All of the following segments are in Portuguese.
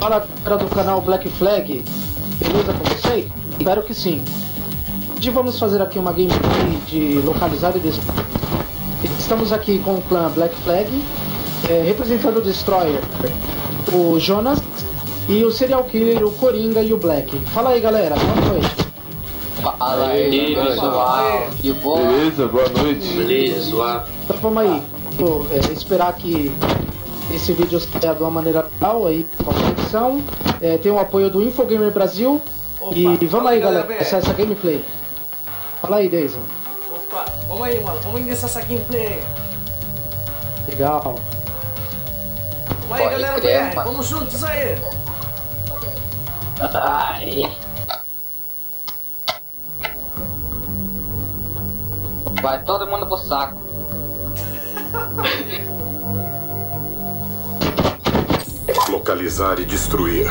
Fala, galera do canal Black Flag, beleza com vocês? Espero que sim. Hoje vamos fazer aqui uma gameplay de localizar e destruir. Estamos aqui com o clã Black Flag, representando o Destroyer, o Jonas e o Serial Killer, o Coringa e o Black. Fala aí, galera, boa noite. Fala aí, pessoal, de boa? Beleza, boa noite. Beleza, suave. Então vamos aí, esperar que esse vídeo saia de uma maneira legal aí com a conexão. Tem o apoio do Infogamer Brasil. Opa, e vamos aí, galera, essa gameplay. Fala aí, Deison. Opa, vamos aí, mano, vamos iniciar essa gameplay aí. Legal. Vamos aí, galera, BR, vamos juntos aí. Ai. Vai todo mundo pro saco. Localizar e destruir.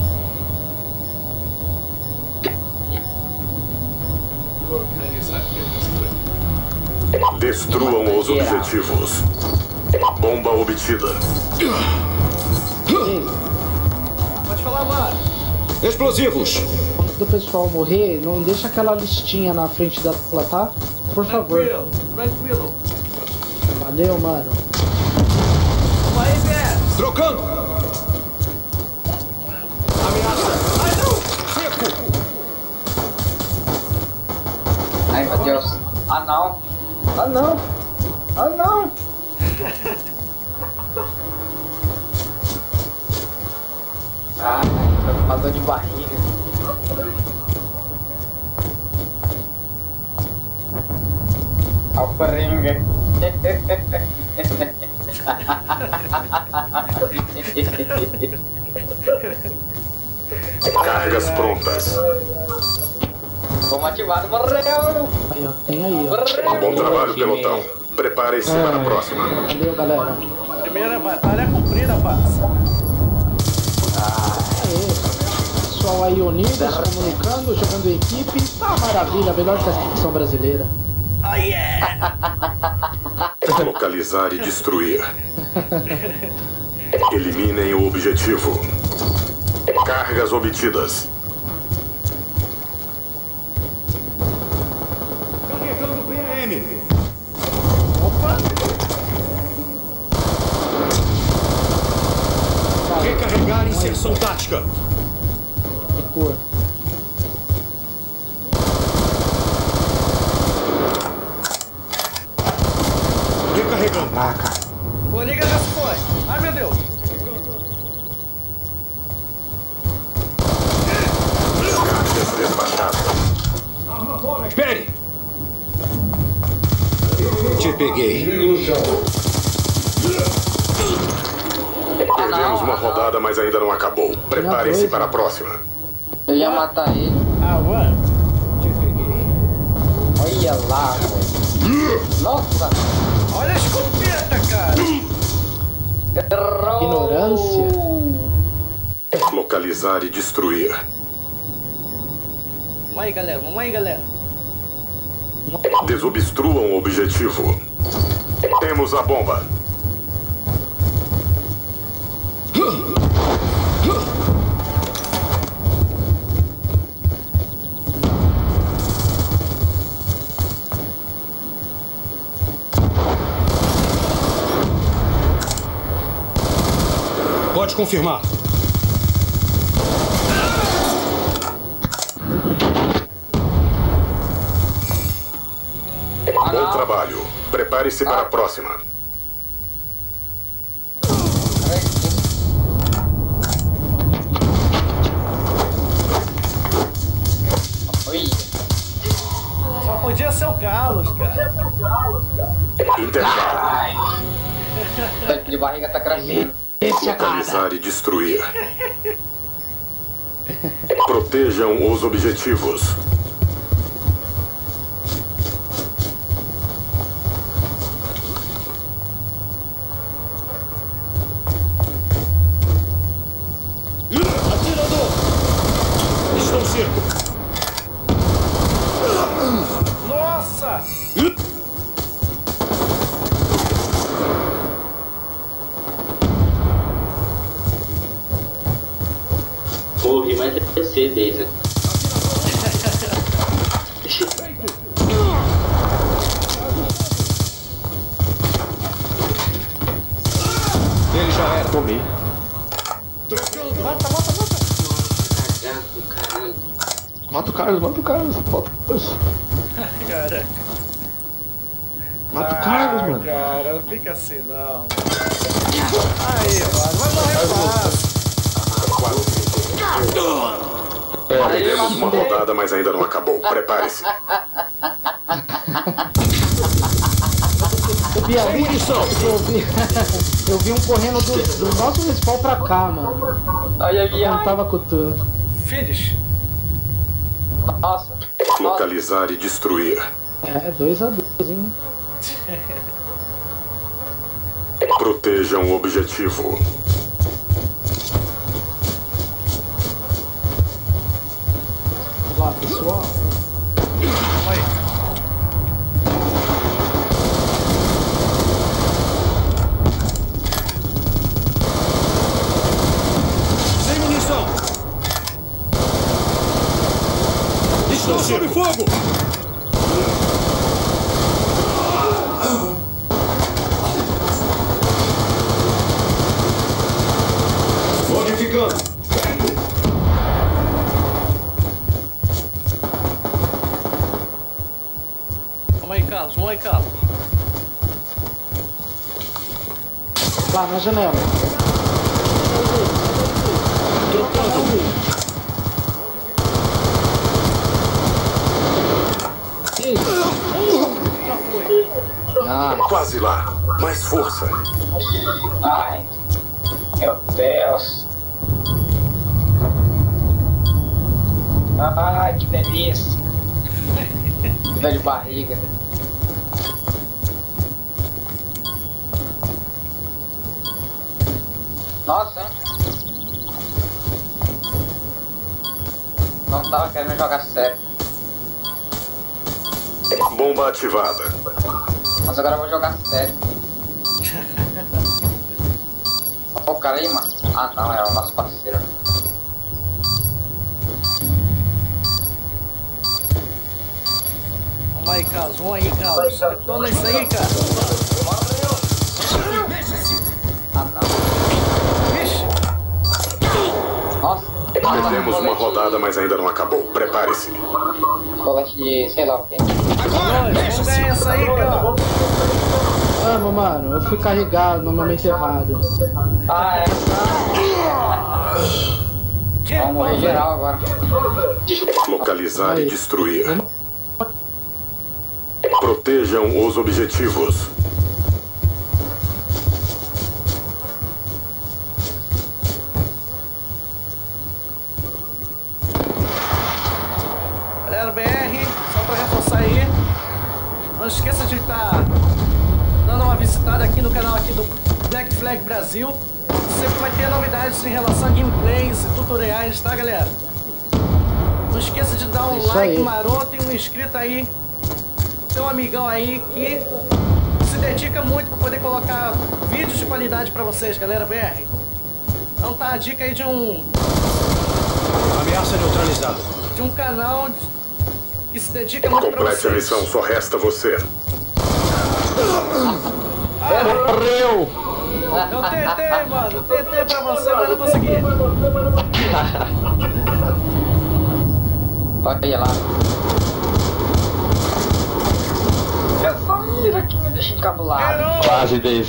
Destruam os objetivos. Bomba obtida. Pode falar, mano. Explosivos. Antes do pessoal morrer, não deixa aquela listinha na frente da tela, tá? Por favor. Tranquilo. Valeu, mano. Vamos aí, BR. Trocando. Ameaça. Ai, não. Seco. Ai, meu Deus. Ah, não. Ah, não. Ah, não. Ai, tô com dor de barriga. Olha o Coringa. Cargas prontas. Vamos ativar, morreu. Aí, ó, tem aí, ó. Bom trabalho, pelotão. Preparem-se para a próxima. Valeu, galera. Primeira batalha cumprida, paz. Aê. Pessoal aí unido, se comunicando, jogando em equipe. Tá maravilha, melhor que a seleção brasileira. Oh, yeah. Localizar e destruir. Eliminem o objetivo. Cargas obtidas. Carregando PAM. Opa. Recarregar inserção tática. Cor. Recarregando. Caraca. Coringa já se foi. Ai, meu Deus. Cargas despachadas. Espere. Te peguei. Perdemos uma rodada, mas ainda não acabou. Preparem-se para a próxima. Eu ia matar ele. Ah, mano. Te peguei. Olha lá, velho. Nossa. Olha a escopeta, cara. Errou. Ignorância. Localizar e destruir. Vamos aí, galera. Vamos aí, galera. Desobstruam o objetivo. Temos a bomba. Pode confirmar. Bom trabalho. Prepare-se para a próxima. Oi. Só podia ser o Carlos, cara. Intervalo. Dor de barriga tá crescendo. Localizar e destruir. Protejam os objetivos. Atirador. Estão cerco. Nossa! você, Daisy. Ele já era. Tomei. Mata. Caralho. Mata o Carlos. Falta o Carlos. Caraca. Mata o Carlos, mano. Cara, não fica assim não. Aí, mano, vai morrer fácil. Teremos uma rodada, mas ainda não acabou. Prepare-se. Eu vi um correndo do nosso respawn pra cá, mano. Olha Eu não aqui, tava com tudo. Finish. nossa. Localizar e destruir. É, 2-2, hein? Protejam o objetivo. Lá, pessoal. Aí. Sem munição. Estou sob fogo. Modificando. Vamos aí, Carlos. Lá na janela. Quase lá. Mais força. Ai. Meu Deus. Ai, que delícia. Dor de barriga. Nossa, hein? Não tava querendo jogar sério. Bomba ativada. Mas agora eu vou jogar sério. Ó o cara aí, mano. Ah não, é o nosso parceiro. Vamos aí, Carlos. Toma isso aí, cara. Ah não. Vixe. Nossa. Perdemos uma rodada, mas ainda não acabou. Prepare-se. Colete de sei lá o que. Vamos ganhar essa aí, cara. Vamos, mano. Eu fui carregar no momento errado. Ah, é. Vamos morrer geral agora. Localizar e destruir. Protejam os objetivos. Galera BR, só pra reforçar aí, não esqueça de estar dando uma visitada aqui no canal aqui do Black Flag Brasil. Sempre vai ter novidades em relação a gameplays e tutoriais, tá, galera? Não esqueça de dar um like maroto e um inscrito aí. Tem um amigão aí que se dedica muito para poder colocar vídeos de qualidade para vocês, galera BR. Então tá a dica aí de um Ameaça neutralizada. de um canal que se dedica muito para Complete a vocês. missão, só resta você. Morreu! Eu tentei, mano. Tentei pra você, mas não consegui. Olha lá. Essa mira aqui me deixa encabulado. Quase desse.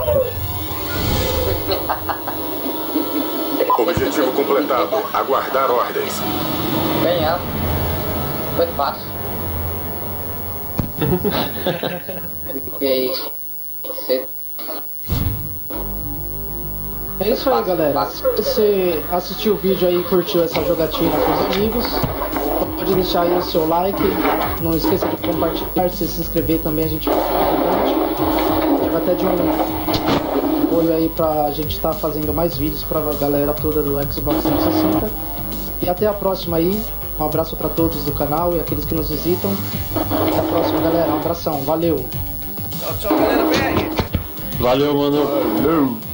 Objetivo completado. Aguardar ordens. Ganhamos. Foi fácil. Fiquei cedo. É isso aí, galera. Se você assistiu o vídeo aí e curtiu essa jogatina com os amigos, pode deixar aí o seu like. Não esqueça de compartilhar, se inscrever também, a gente fica importante. Tive até de um apoio aí pra gente estar fazendo mais vídeos pra galera toda do Xbox 360. E até a próxima aí. Um abraço pra todos do canal e aqueles que nos visitam. Até a próxima, galera. Um abração. Valeu! Tchau, tchau, galera BR. Valeu, mano. Valeu.